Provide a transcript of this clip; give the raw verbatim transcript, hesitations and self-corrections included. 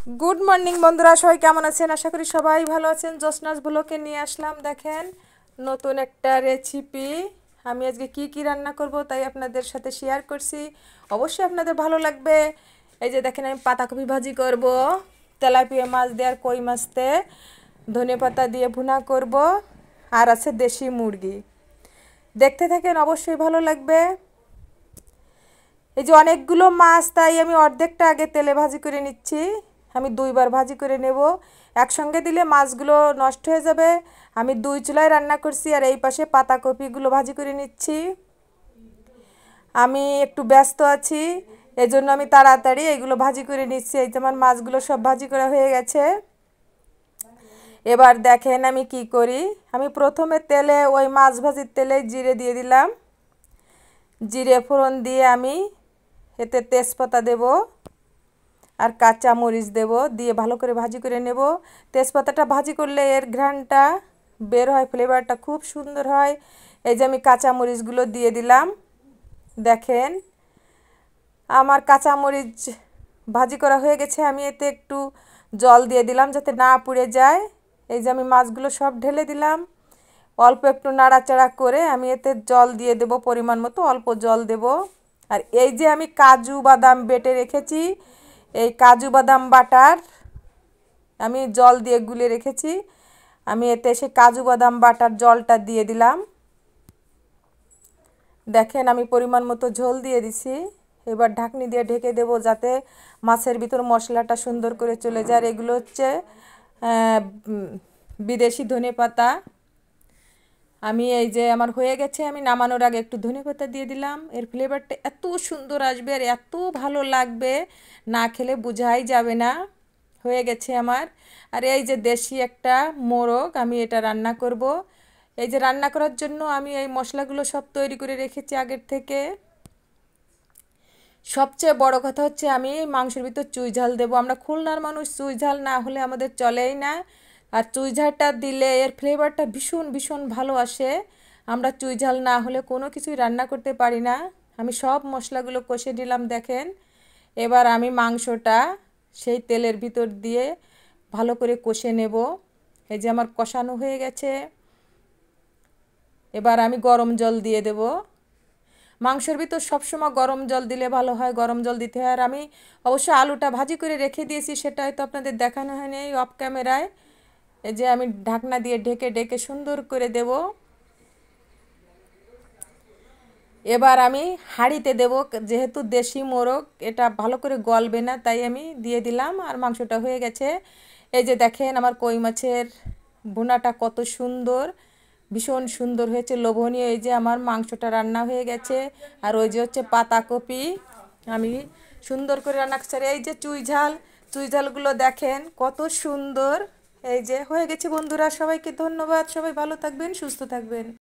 Good morning बंधुरा सबाई केमन आছেন आशा करी सबाई भालो आছেন। जोसनास ब्लगे निये आसलाम देखें नतून एकटा रेसिपि आमी आजके की की रान्ना करब ताई आपनादेर साथे शेयर करছি। अवश्य आपनादेर भालो लागबे। এই যে দেখেন আমি পাতাকপি ভাজি করব, তেলাপিয়া মাছ দিয়ে আর কই মাছ দিয়ে ধনেপাতা দিয়ে ভুনা করব, আর আছে দেশি মুরগি। দেখতে থাকেন অবশ্যই ভালো লাগবে। এই যে অনেকগুলো মাছ তাই আমি অর্ধেকটা আগে তেলে ভাজি করে নিচ্ছি। আমি দুইবার ভাজি করে নেব, একসঙ্গে দিলে মাছগুলো নষ্ট হয়ে যাবে। আমি দুই চুলায় রান্না করছি আর এই পাশে পাতাকপিগুলো ভাজি করে নিচ্ছি। আমি একটু ব্যস্ত আছি এজন্য আমি তাড়াতাড়ি এগুলো ভাজি করে নিচ্ছি। এই যে আমার মাছগুলো সব ভাজি করা হয়ে গেছে। এবার দেখেন আমি কি করি। আমি প্রথমে তেলে ওই মাছ ভাজির তেলে জিরে দিয়ে দিলাম। জিরে ফোড়ন দিয়ে আমি এতে তেজপাতা দেব আর কাঁচা মরিচ দেব, দিয়ে ভালো করে ভাজি করে নেব। তেজপাতাটা ভাজি করলে এর ঘ্রাণটা বের হয়, ফ্লেভারটা খুব সুন্দর হয়। এই যে আমি কাঁচা মরিচগুলো দিয়ে দিলাম। দেখেন আমার কাঁচা মরিচ ভাজি করা হয়ে গেছে। আমি এতে একটু জল দিয়ে দিলাম যাতে না পুড়ে যায়। এই যে আমি মাছগুলো সব ঢেলে দিলাম। অল্প একটু নাড়াচাড়া করে আমি এতে জল দিয়ে দেব, পরিমাণ মতো অল্প জল দেব। আর এই যে আমি কাজু বাদাম বেটে রেখেছি, এই কাজু বাদাম বাটার আমি জল দিয়ে গুলে রেখেছি। আমি এতে সেই কাজু বাদাম বাটার জলটা দিয়ে দিলাম। দেখেন আমি পরিমাণ মতো ঝোল দিয়ে দিছি। এবার ঢাকনি দিয়ে ঢেকে দেব যাতে মাছের ভিতর মশলাটা সুন্দর করে চলে যায়। আর এগুলো হচ্ছে বিদেশি ধনেপাতা। আমি এই যে আমার হয়ে গেছে, আমি নামানোর আগে একটু ধনেপাতা দিয়ে দিলাম। এর ফ্লেভারটা এত সুন্দর আসবে আর এত ভালো লাগবে, না খেলে বোঝাই যাবে না। হয়ে গেছে আমার। আর এই যে দেশি একটা মোরগ আমি এটা রান্না করব। এই যে রান্না করার জন্য আমি এই মশলাগুলো সব তৈরি করে রেখেছি আগের থেকে। সবচেয়ে বড় কথা হচ্ছে আমি মাংসের ভিতর চুই ঝাল দেবো। আমরা খুলনার মানুষ, চুই ঝাল না হলে আমাদের চলেই না। আর চুই ঝালটা দিলে এর ফ্লেভারটা ভীষণ ভীষণ ভালো আসে। আমরা চুই ঝাল না হলে কোনো কিছুই রান্না করতে পারি না। আমি সব মশলাগুলো কষে নিলাম দেখেন। এবার আমি মাংসটা সেই তেলের ভিতর দিয়ে ভালো করে কষে নেব। এই যে আমার কষানো হয়ে গেছে। এবার আমি গরম জল দিয়ে দেব। মাংসের ভিতর সবসময় গরম জল দিলে ভালো হয়, গরম জল দিতে হয়। আর আমি অবশ্য আলুটা ভাজি করে রেখে দিয়েছি, সেটা হয়তো আপনাদের দেখানো হয়নি অফ ক্যামেরায়। এই যে আমি ঢাকনা দিয়ে ঢেকে ঢেকে সুন্দর করে দেব। এবার আমি হাঁড়িতে দেব, যেহেতু দেশি মোরগ এটা ভালো করে গলবে না তাই আমি দিয়ে দিলাম। আর মাংসটা হয়ে গেছে। এই যে দেখেন আমার কই মাছের ভুনাটা কত সুন্দর, ভীষণ সুন্দর হয়েছে, লোভনীয়। এই যে আমার মাংসটা রান্না হয়ে গেছে। আর ওই যে হচ্ছে পাতাকপি আমি সুন্দর করে রান্না করছি। আর এই যে চুই ঝাল, চুই ঝালগুলো দেখেন কত সুন্দর। এই যে হয়ে গেছে বন্ধুরা, সবাইকে ধন্যবাদ। সবাই ভালো থাকবেন, সুস্থ থাকবেন।